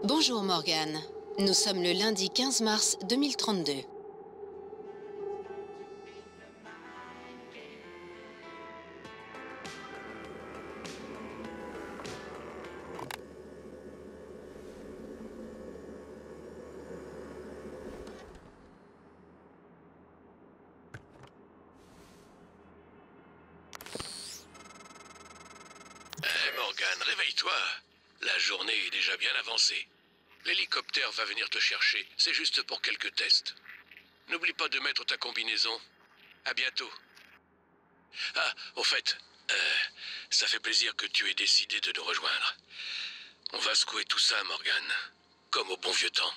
Bonjour Morgan. Nous sommes le lundi 15 mars 2032. Morgan, réveille-toi. La journée est déjà bien avancée. L'hélicoptère va venir te chercher. C'est juste pour quelques tests. N'oublie pas de mettre ta combinaison. À bientôt. Ah, au fait, ça fait plaisir que tu aies décidé de nous rejoindre. On va secouer tout ça, Morgan. Comme au bon vieux temps.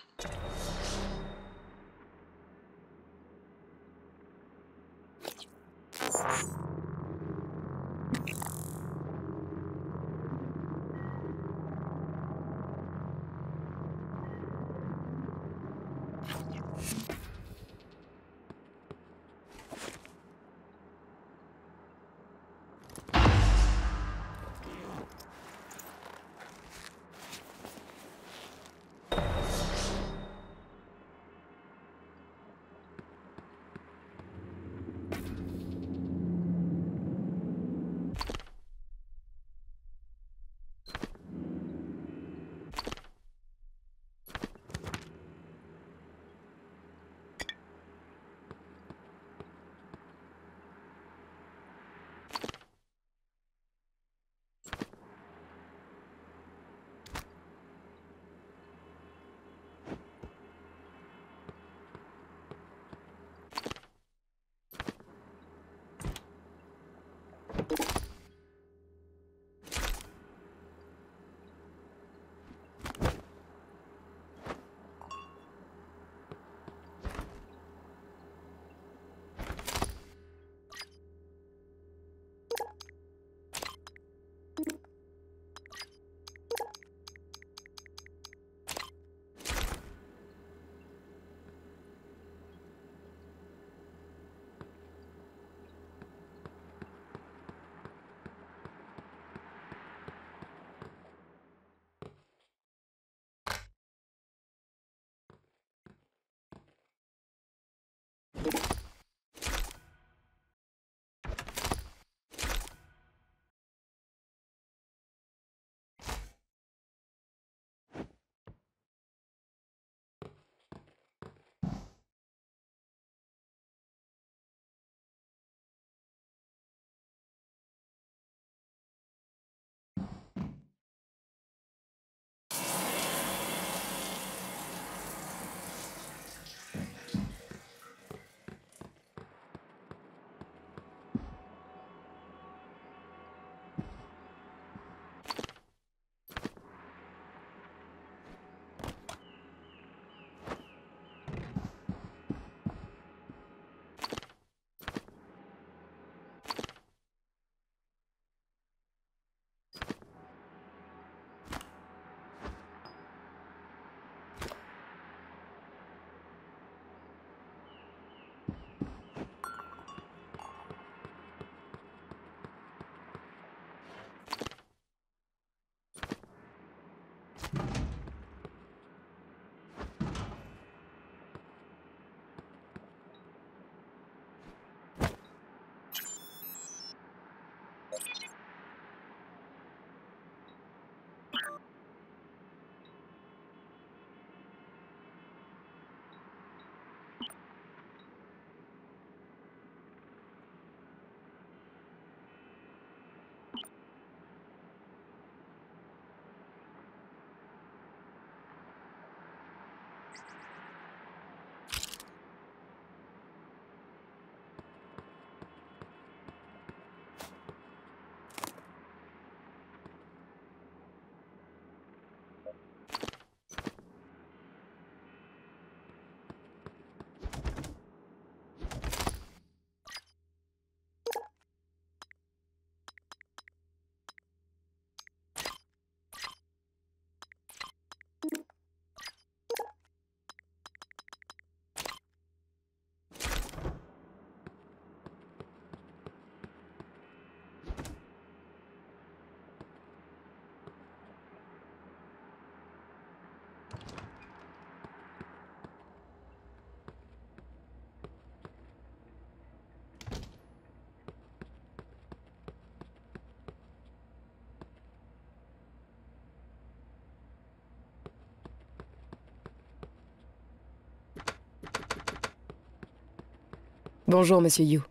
Bonjour, Monsieur Yu.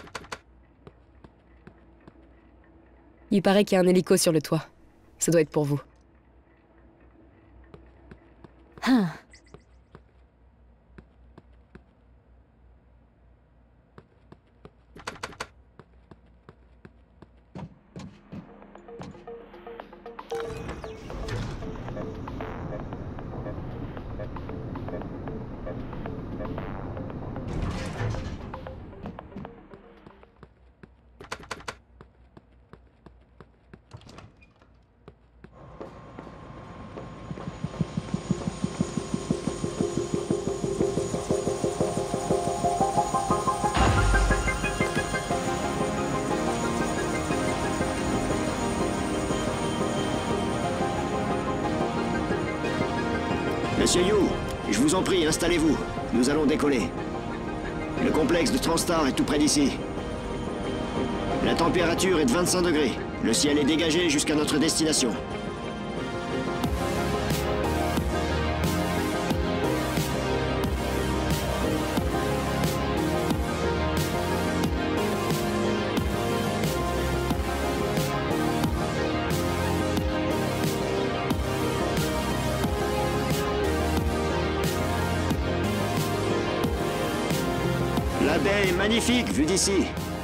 Il paraît qu'il y a un hélico sur le toit. Ça doit être pour vous. Ah. Monsieur Yu, je vous en prie, installez-vous. Nous allons décoller. Le complexe de Transstar est tout près d'ici. La température est de 25 degrés. Le ciel est dégagé jusqu'à notre destination. La baie est magnifique, vue d'ici.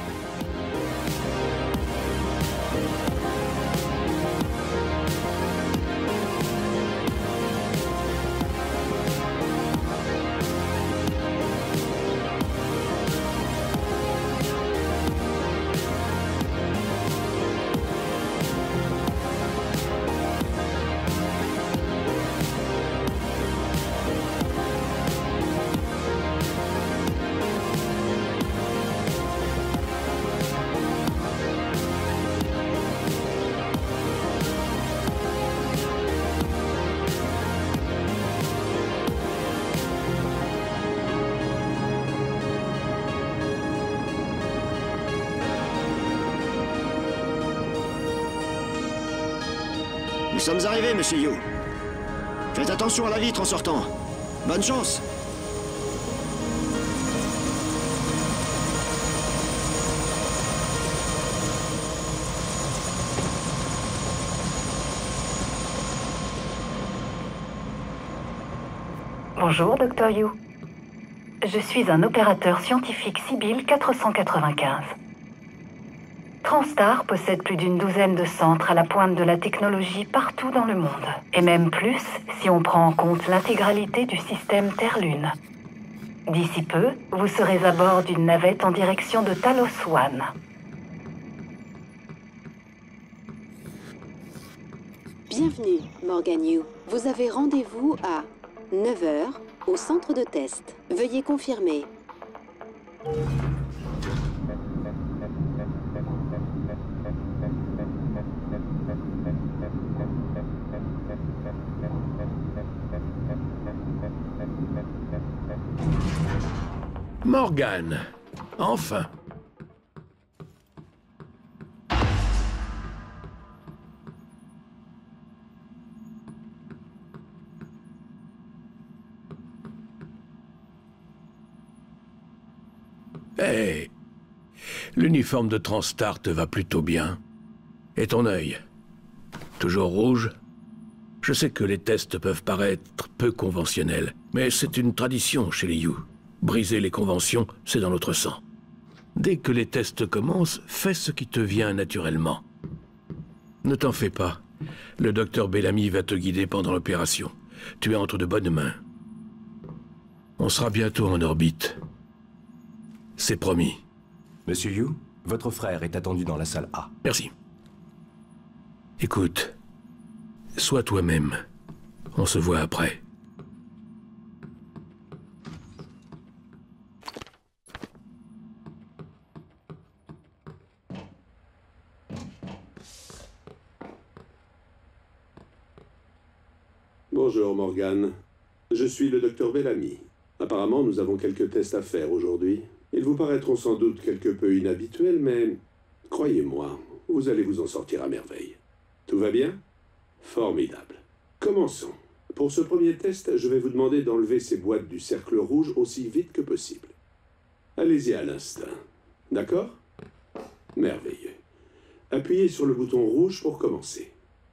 Nous sommes arrivés, Monsieur Yu. Faites attention à la vitre en sortant. Bonne chance! Bonjour, Dr. Yu. Je suis un opérateur scientifique Sibyl 495. Transstar possède plus d'une douzaine de centres à la pointe de la technologie partout dans le monde. Et même plus si on prend en compte l'intégralité du système Terre-Lune. D'ici peu, vous serez à bord d'une navette en direction de Talos One. Bienvenue, Morgan Yu. Vous avez rendez-vous à 9 h au centre de test. Veuillez confirmer. Morgan, enfin. Hey, l'uniforme de Transstar te va plutôt bien. Et ton œil? Toujours rouge? Je sais que les tests peuvent paraître peu conventionnels, mais c'est une tradition chez les Yu. Briser les conventions, c'est dans notre sang. Dès que les tests commencent, fais ce qui te vient naturellement. Ne t'en fais pas. Le docteur Bellamy va te guider pendant l'opération. Tu es entre de bonnes mains. On sera bientôt en orbite. C'est promis. Monsieur Yu, votre frère est attendu dans la salle A. Merci. Écoute, sois toi-même. On se voit après. Bonjour Morgan. Je suis le docteur Bellamy. Apparemment, nous avons quelques tests à faire aujourd'hui. Ils vous paraîtront sans doute quelque peu inhabituels, mais croyez-moi, vous allez vous en sortir à merveille. Tout va bien? Formidable. Commençons. Pour ce premier test, je vais vous demander d'enlever ces boîtes du cercle rouge aussi vite que possible. Allez-y à l'instinct. D'accord? Merveilleux. Appuyez sur le bouton rouge pour commencer.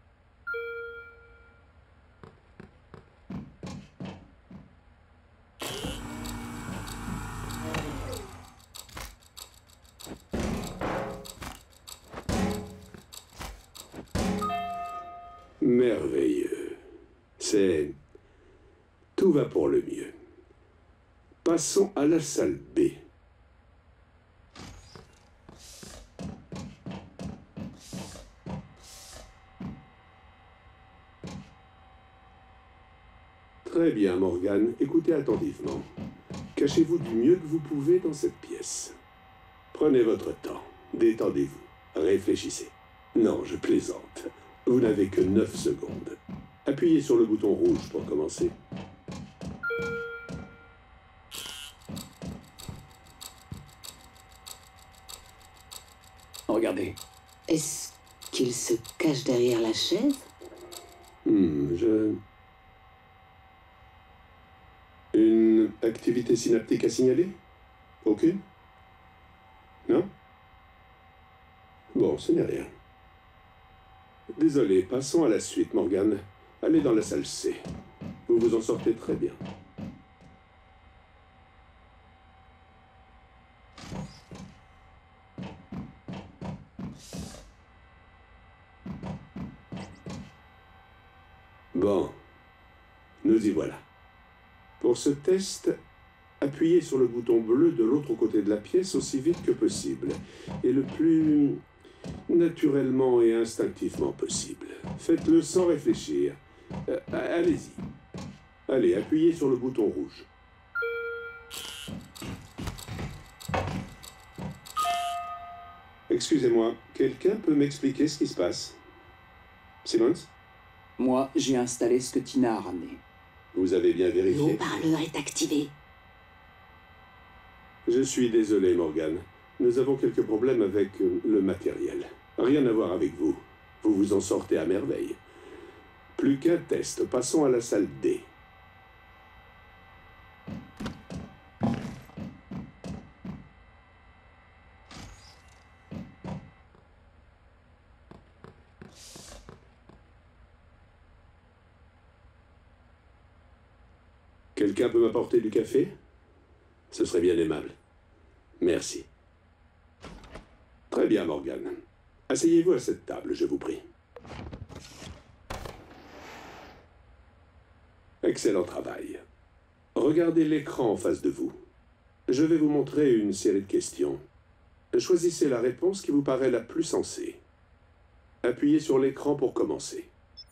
Merveilleux. Tout va pour le mieux. Passons à la salle B. Très bien, Morgan. Écoutez attentivement. Cachez-vous du mieux que vous pouvez dans cette pièce. Prenez votre temps. Détendez-vous. Réfléchissez. Non, je plaisante. Vous n'avez que 9 secondes. Appuyez sur le bouton rouge pour commencer. Regardez. Est-ce qu'il se cache derrière la chaise? Une activité synaptique à signaler? Aucune? Non? Bon, ce n'est rien. Désolé, passons à la suite, Morgan. Allez dans la salle C. Vous vous en sortez très bien. Bon, nous y voilà. Pour ce test, appuyez sur le bouton bleu de l'autre côté de la pièce aussi vite que possible, et le plus naturellement et instinctivement possible. Faites-le sans réfléchir. Allez-y. Allez, appuyez sur le bouton rouge. Excusez-moi, quelqu'un peut m'expliquer ce qui se passe? Simmons? Moi, j'ai installé ce que Tina a ramené. Vous avez bien Le vérifié? haut-parleur est activé. Je suis désolé, Morgan. Nous avons quelques problèmes avec le matériel. Rien à voir avec vous. Vous vous en sortez à merveille. Plus qu'un test. Passons à la salle D. Quelqu'un peut m'apporter du café? Ce serait bien aimable. Merci. Très bien, Morgan. Asseyez-vous à cette table, je vous prie. Excellent travail. Regardez l'écran en face de vous. Je vais vous montrer une série de questions. Choisissez la réponse qui vous paraît la plus sensée. Appuyez sur l'écran pour commencer.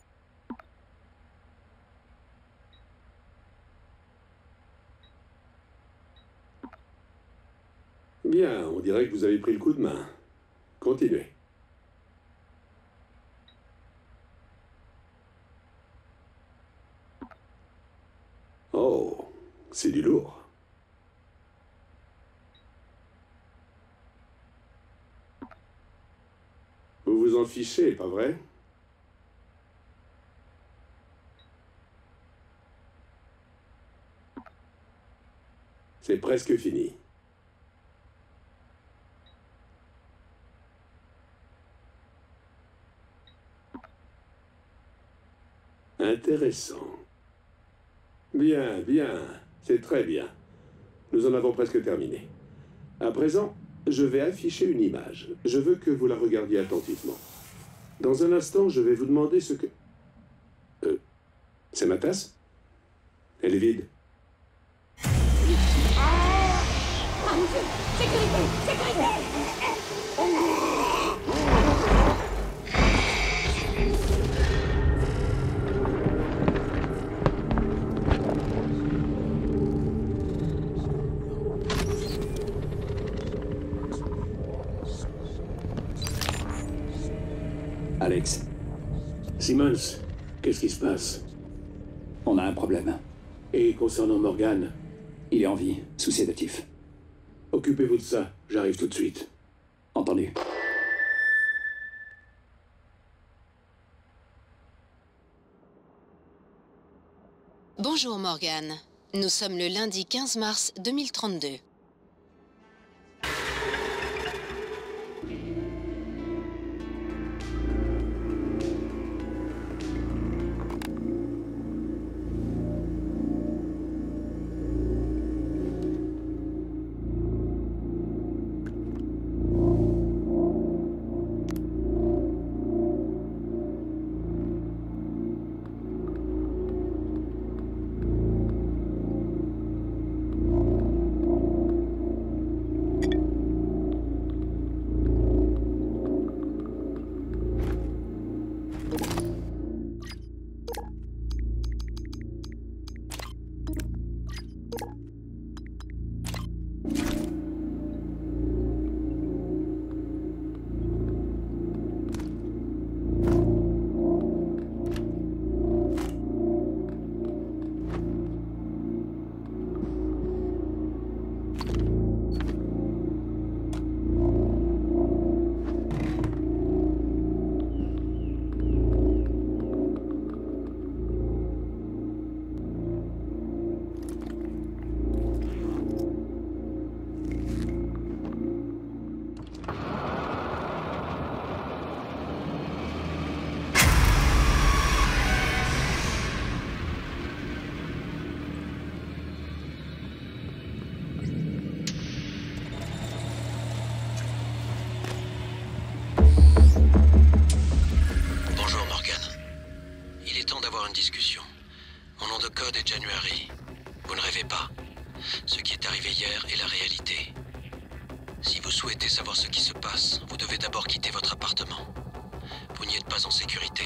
Bien, on dirait que vous avez pris le coup de main. Continuez. Oh, c'est du lourd. Vous vous en fichez, pas vrai? C'est presque fini. Intéressant. Bien, bien. C'est très bien. Nous en avons presque terminé. À présent, je vais afficher une image. Je veux que vous la regardiez attentivement. Dans un instant, je vais vous demander ce que... c'est ma tasse? Elle est vide. Alex, Simmons, qu'est-ce qui se passe? on a un problème. Et concernant Morgan, Il est en vie, sous sédatif. occupez-vous de ça. J'arrive tout de suite. Entendu. Bonjour Morgan. Nous sommes le lundi 15 mars 2032. de discussion. Mon nom de code est January. Vous ne rêvez pas. Ce qui est arrivé hier est la réalité. Si vous souhaitez savoir ce qui se passe, vous devez d'abord quitter votre appartement. Vous n'y êtes pas en sécurité.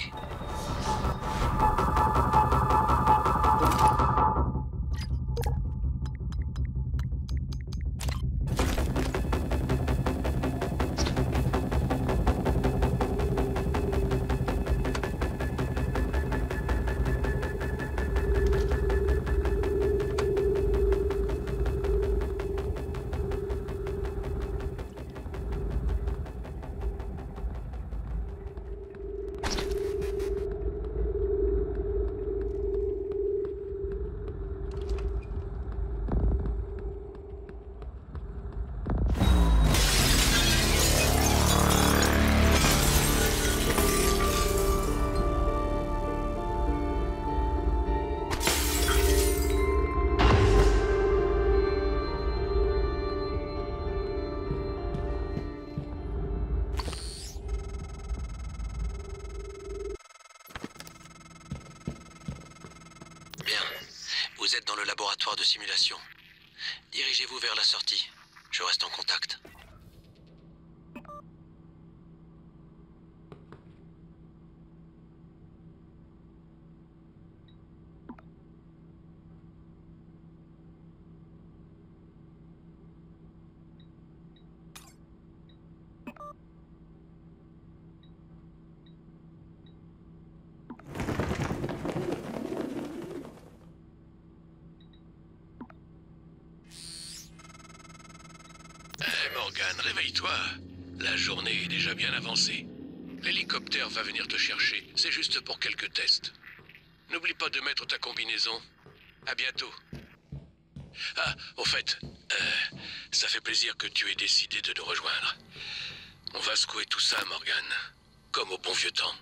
Vous êtes dans le laboratoire de simulation. Dirigez-vous vers la sortie. Je reste en contact. Morgan, réveille-toi. La journée est déjà bien avancée. L'hélicoptère va venir te chercher. C'est juste pour quelques tests. N'oublie pas de mettre ta combinaison. À bientôt. Ah, au fait, ça fait plaisir que tu aies décidé de nous rejoindre. On va secouer tout ça, Morgan. Comme au bon vieux temps.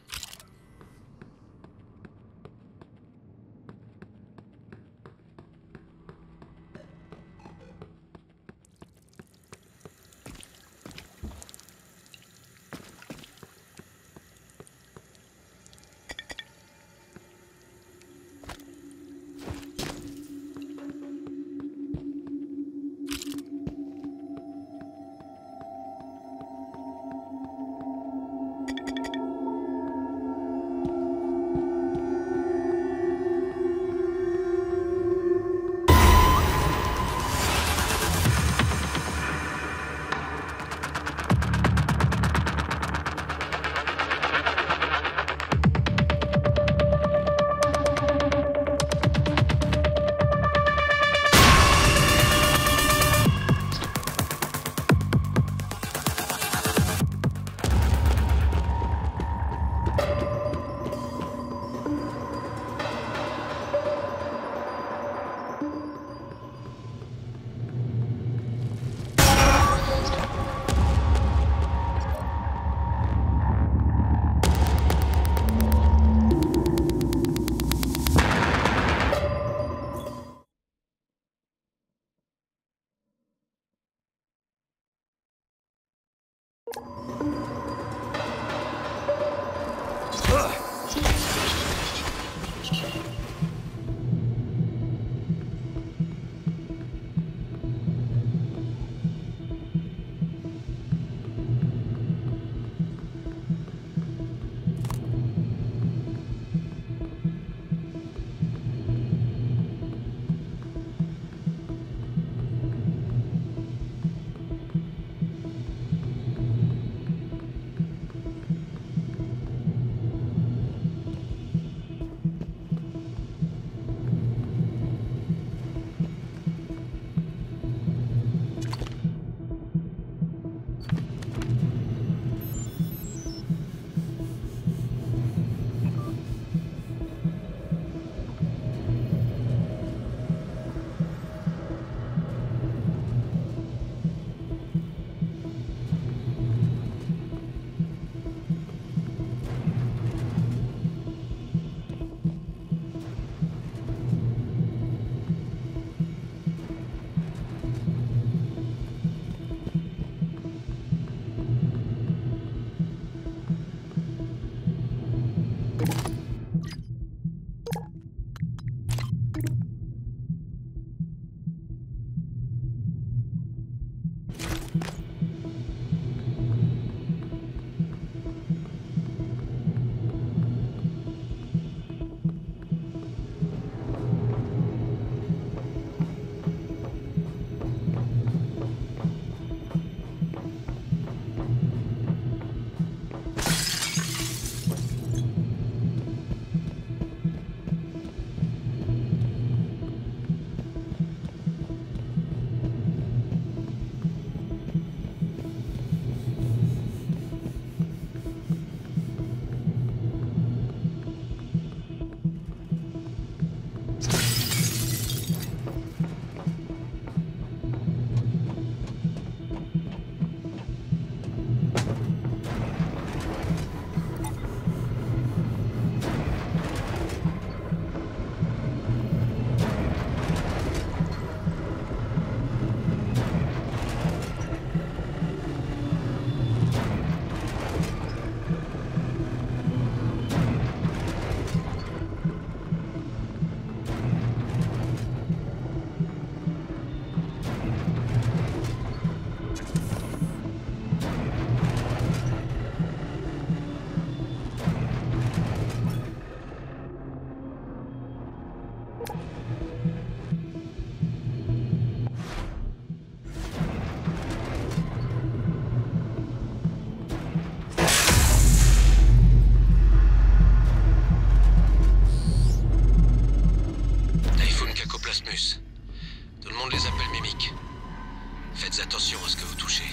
attention à ce que vous touchez.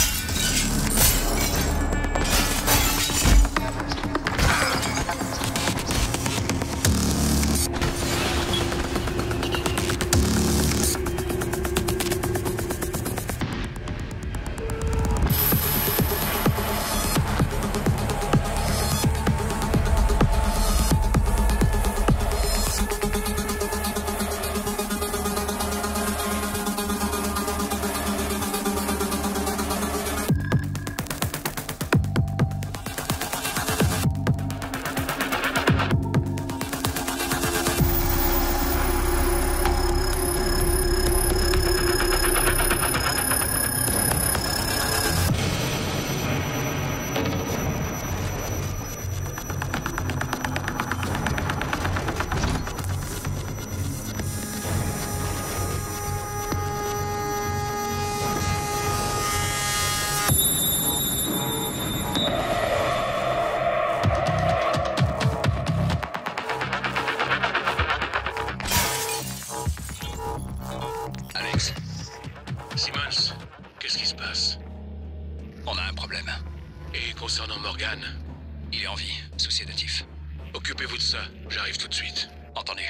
Alex? Simmons, qu'est-ce qui se passe? On a un problème. Et concernant Morgan? Il est en vie, sous sédatif. Occupez-vous de ça, j'arrive tout de suite. Entendu.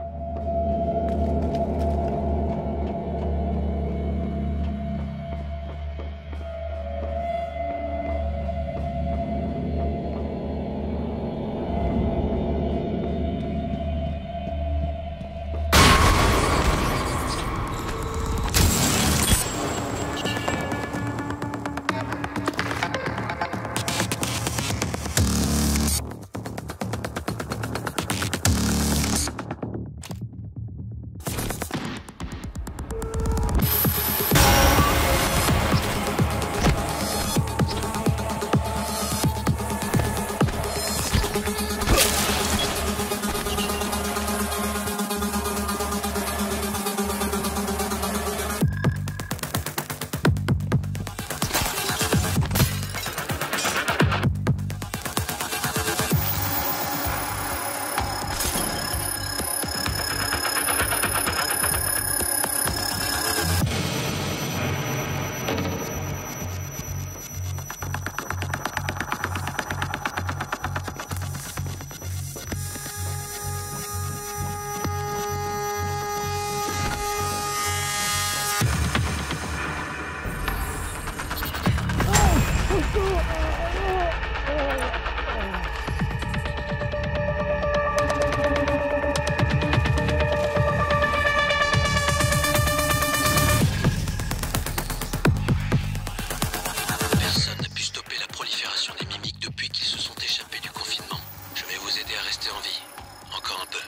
Personne n'a pu stopper la prolifération des mimiques depuis qu'ils se sont échappés du confinement. Je vais vous aider à rester en vie. Encore un peu.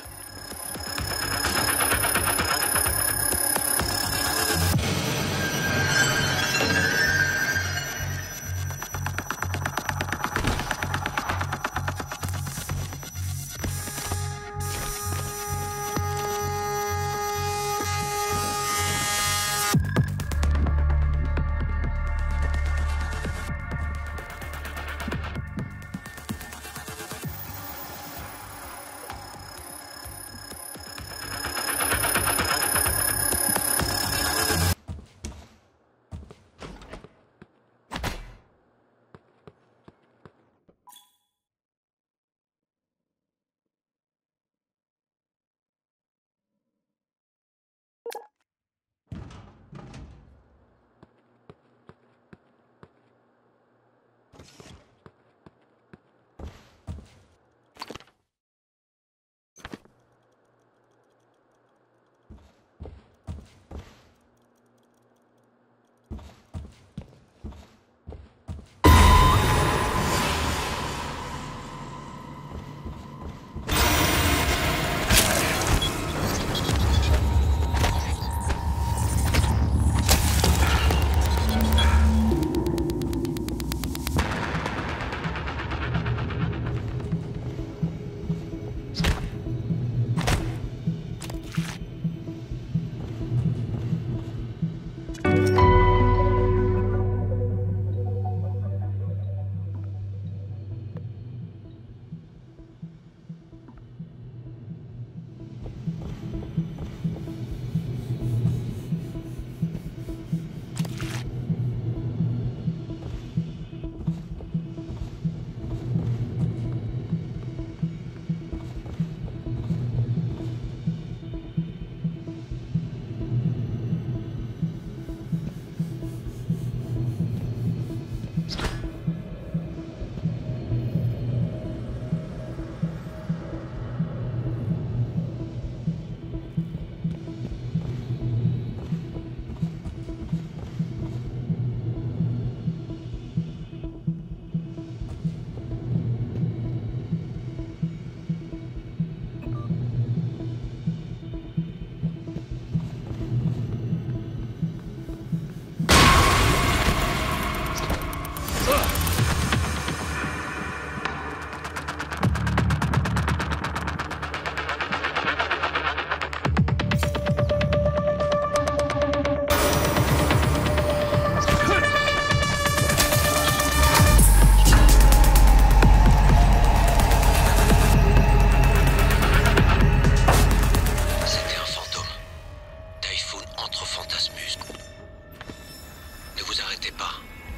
arrêtez pas.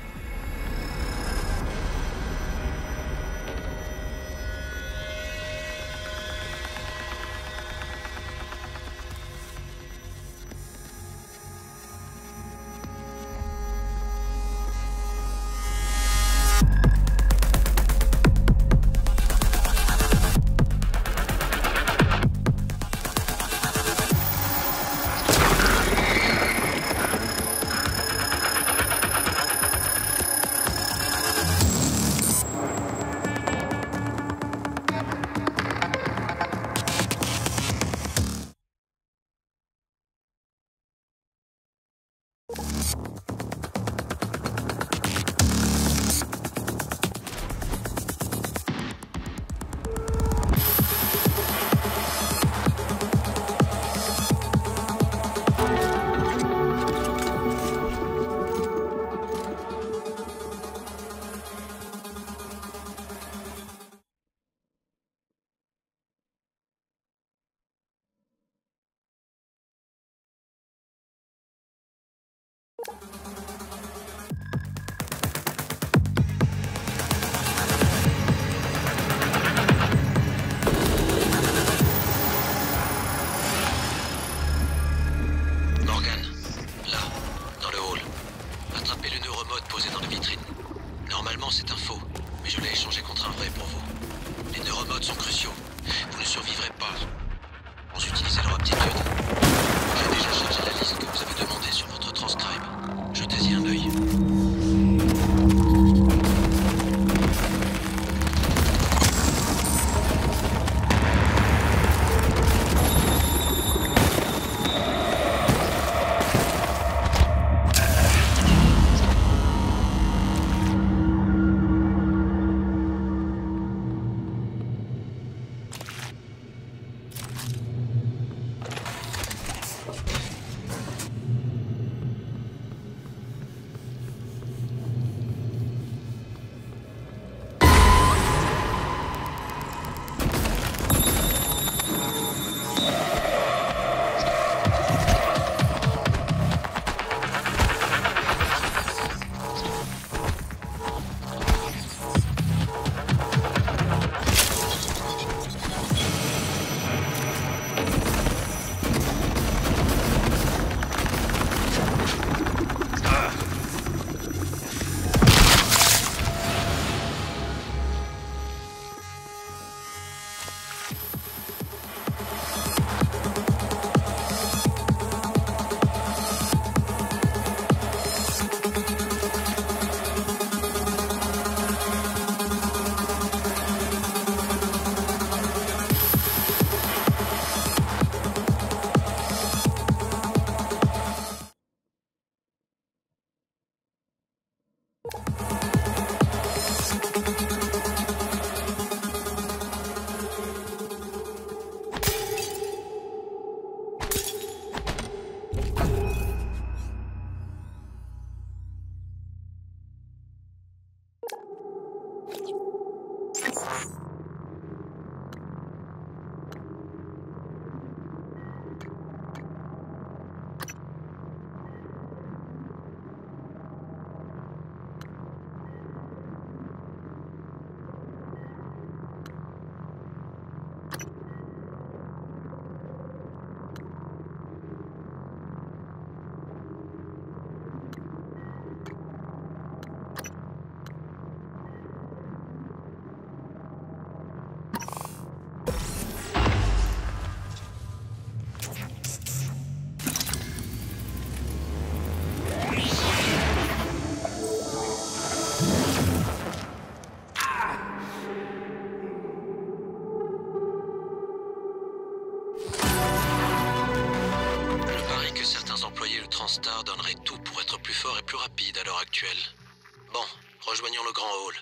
Star donnerait tout pour être plus fort et plus rapide à l'heure actuelle. Bon, rejoignons le grand hall.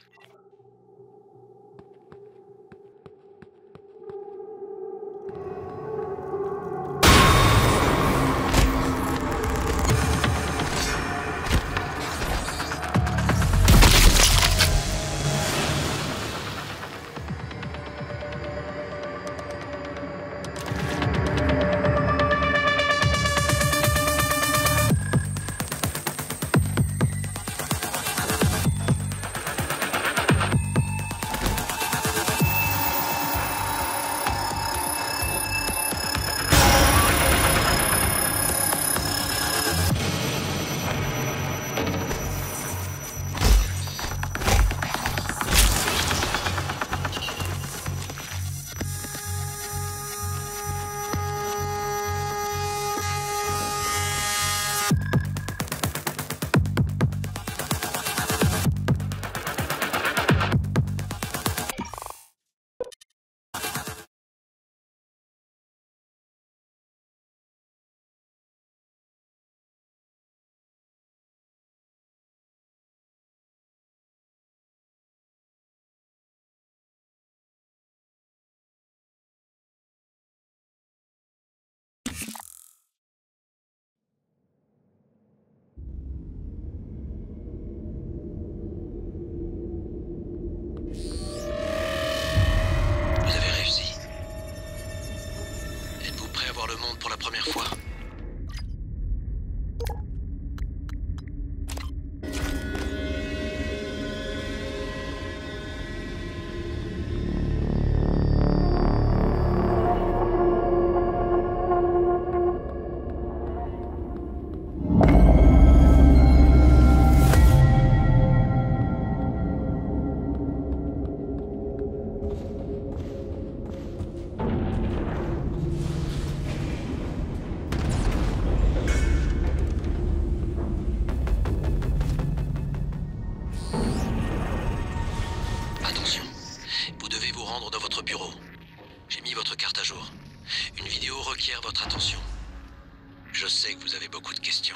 alerte à jour. Une vidéo requiert votre attention. Je sais que vous avez beaucoup de questions.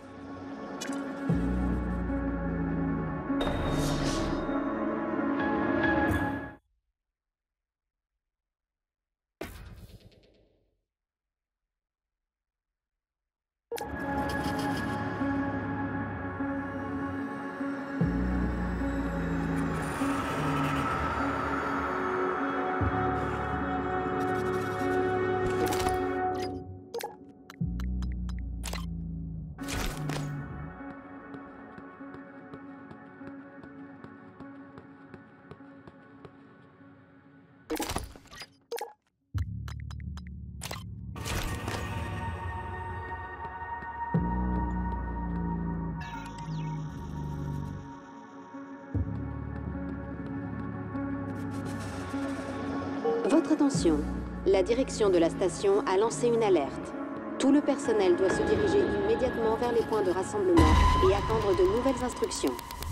Votre attention. La direction de la station a lancé une alerte. Tout le personnel doit se diriger immédiatement vers les points de rassemblement et attendre de nouvelles instructions.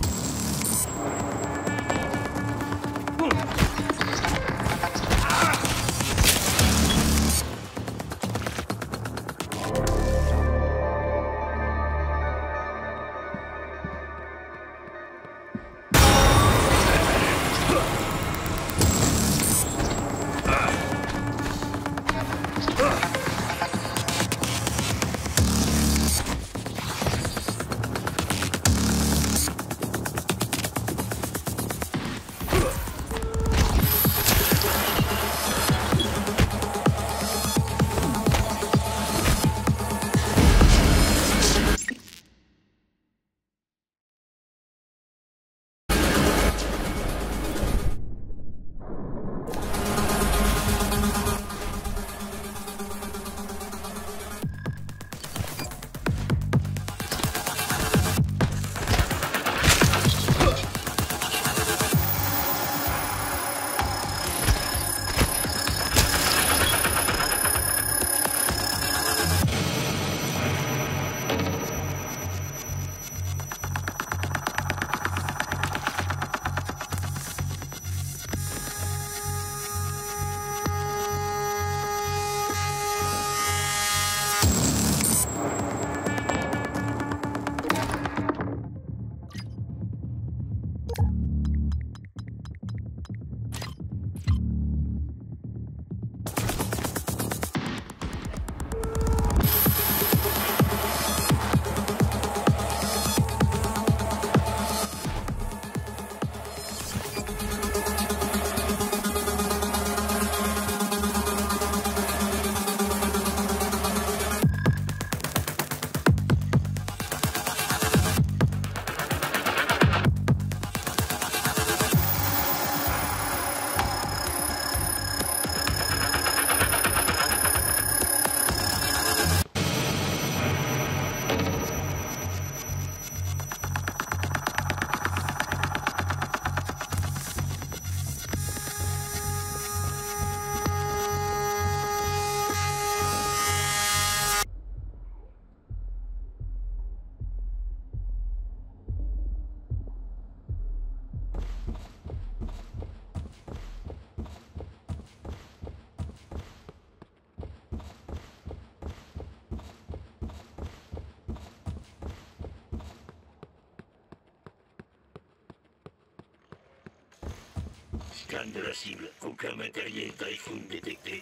Scan de la cible. Aucun matériel Typhoon détecté.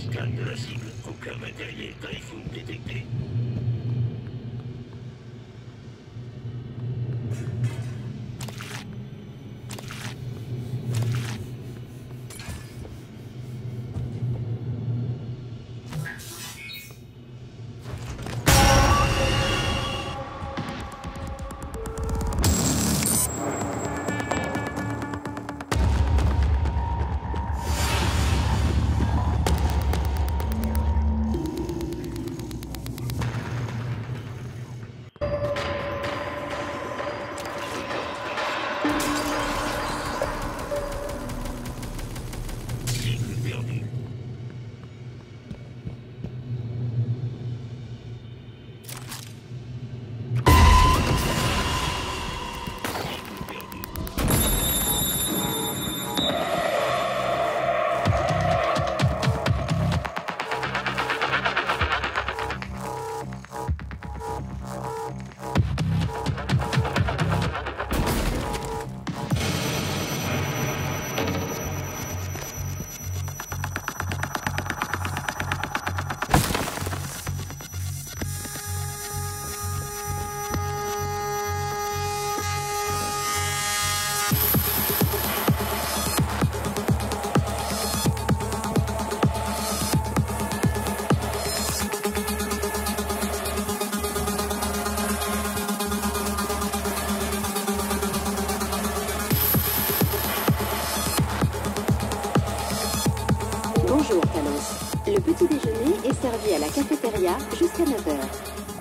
Scan de la cible. Aucun matériel Typhoon détecté. Bonjour, Talos. Le petit déjeuner est servi à la cafétéria jusqu'à 9 h.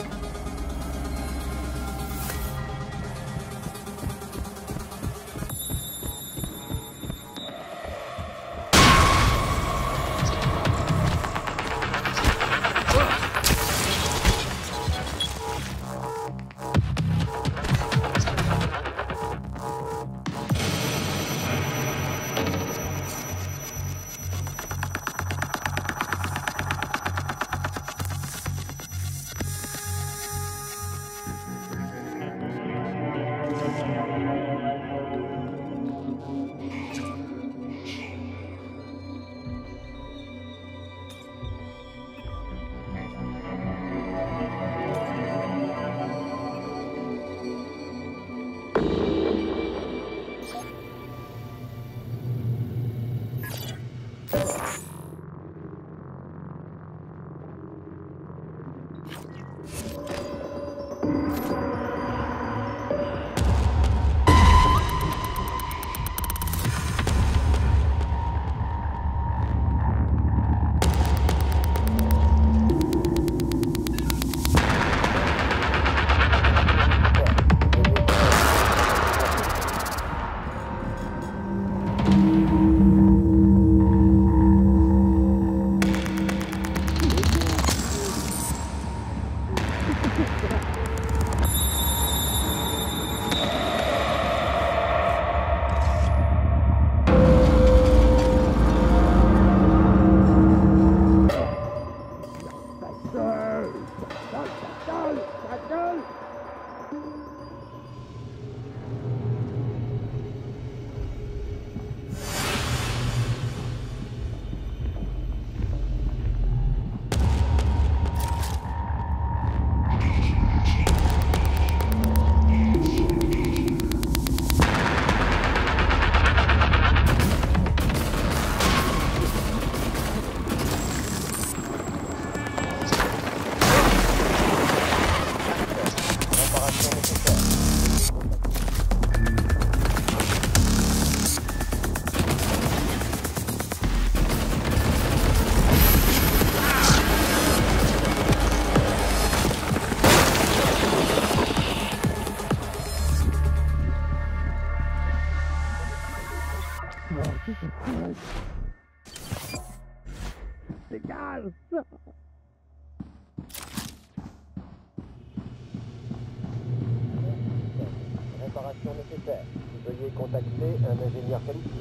Réparation nécessaire. Veuillez contacter un ingénieur qualifié.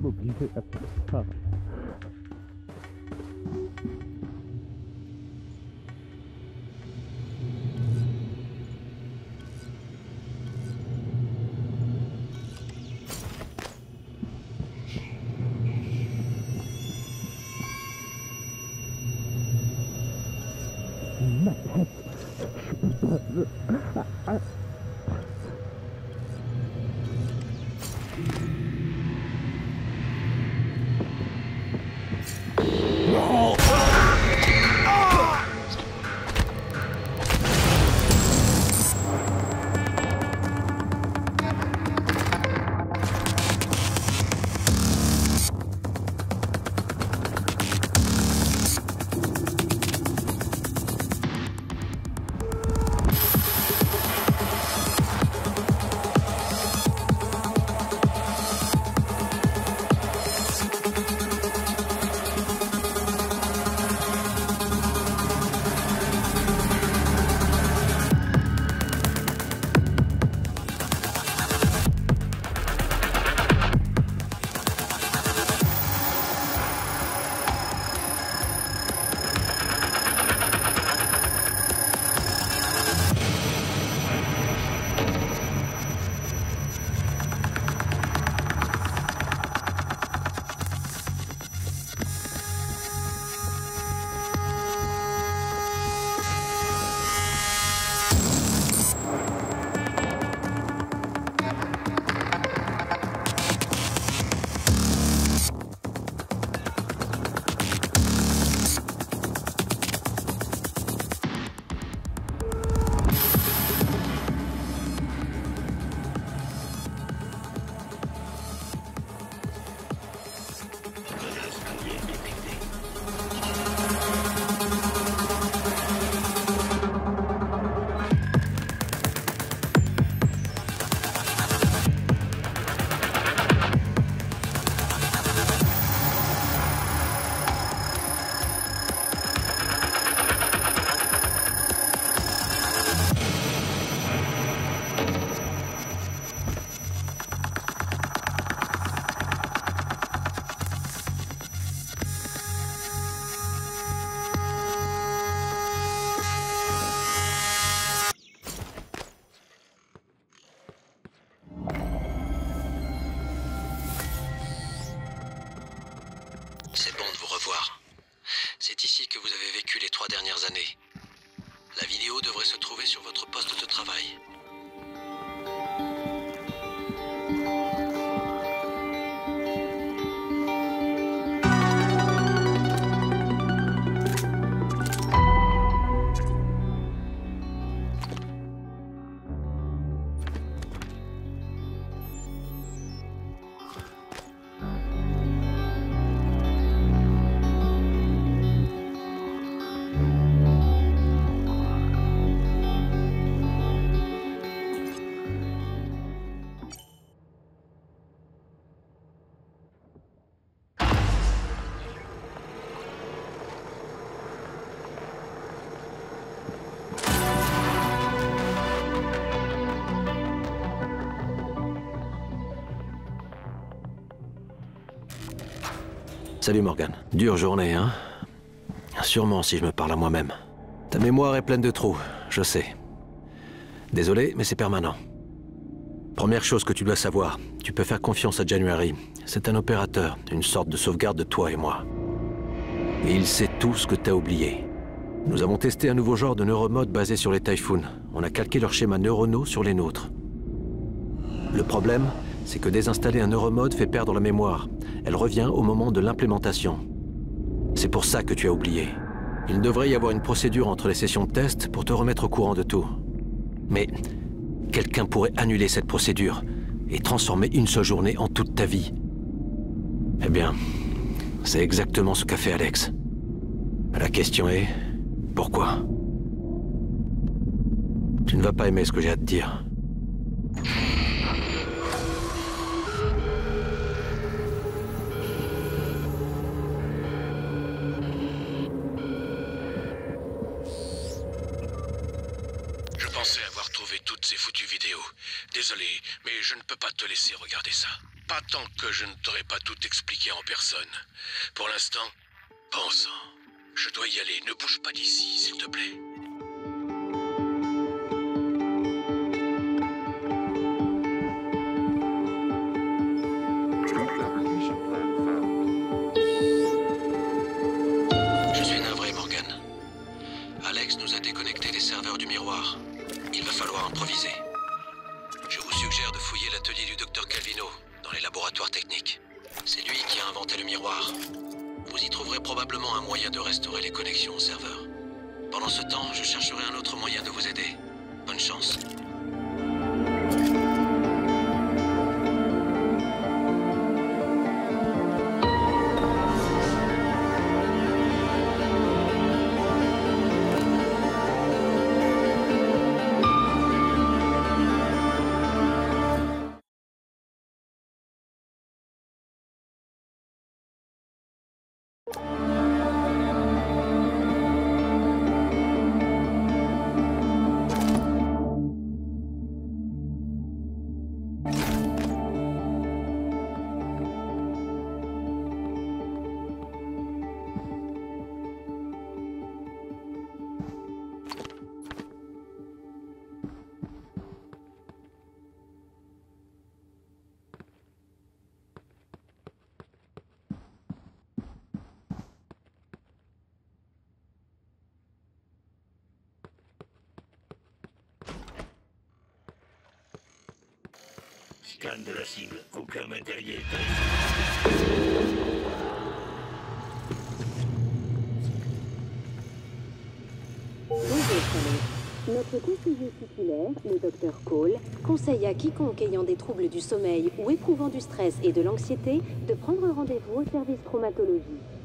m'obliger à faire ça. Ma tête. Non. C'est bon de vous revoir. C'est ici que vous avez vécu les 3 dernières années. La vidéo devrait se trouver sur votre poste de travail. Salut Morgan. Dure journée, hein? Sûrement si je me parle à moi-même. Ta mémoire est pleine de trous, je sais. Désolé, mais c'est permanent. Première chose que tu dois savoir, tu peux faire confiance à January. C'est un opérateur, une sorte de sauvegarde de toi et moi. Et il sait tout ce que t'as oublié. Nous avons testé un nouveau genre de neuromode basé sur les Typhoons. On a calqué leurs schémas neuronaux sur les nôtres. Le problème, c'est que désinstaller un neuromode fait perdre la mémoire. Elle revient au moment de l'implémentation. C'est pour ça que tu as oublié. Il devrait y avoir une procédure entre les sessions de test pour te remettre au courant de tout. Mais quelqu'un pourrait annuler cette procédure et transformer une seule journée en toute ta vie. Eh bien, c'est exactement ce qu'a fait Alex. La question est, pourquoi? Tu ne vas pas aimer ce que j'ai à te dire. Je pensais avoir trouvé toutes ces foutues vidéos. Désolé, mais je ne peux pas te laisser regarder ça. Pas tant que je ne t'aurais pas tout expliqué en personne. Pour l'instant, pense-en. Je dois y aller. Ne bouge pas d'ici, s'il te plaît. Je suis navré, Morgan. Alex nous a déconnecté des serveurs du miroir. Il va falloir improviser. Je vous suggère de fouiller l'atelier du Dr Calvino, dans les laboratoires techniques. C'est lui qui a inventé le miroir. Vous y trouverez probablement un moyen de restaurer les connexions au serveur. Pendant ce temps, je chercherai un autre moyen de vous aider. Bonne chance. Scan de la cible. Aucun matériel. Bonjour, Saleh. Notre conseiller titulaire, le Dr Cole, conseille à quiconque ayant des troubles du sommeil ou éprouvant du stress et de l'anxiété de prendre rendez-vous au service traumatologie.